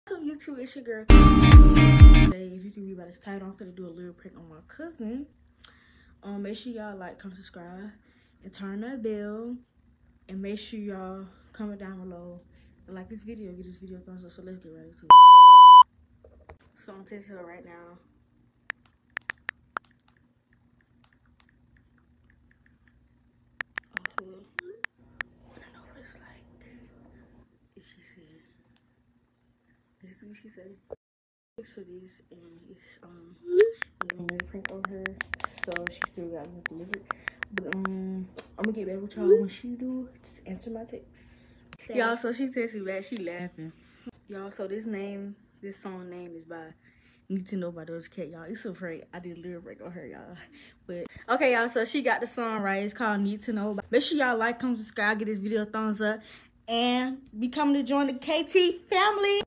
So YouTube, it's your girl. Today, if you can read by this title, I'm gonna do a little prank on my cousin. Make sure y'all like, comment, subscribe, and turn that bell. And make sure y'all comment down below and like this video. Get this video a thumbs up. So let's get right into it. So I'm testing it right now. I don't know what it's like. She said, this is what she said. For this, and it's I'm gonna make a prank on her, so she still got me delivered. But I'm gonna get back with y'all when she do. Just answer my text. Y'all, so she texted me back. She laughing. Y'all, so this song name is by Need to Know by Doja Cat. Y'all, it's so great. I did a little break on her, y'all. But okay, y'all. So she got the song right. It's called Need to Know. Make sure y'all like, comment, subscribe, get this video a thumbs up, and be coming to join the KT family.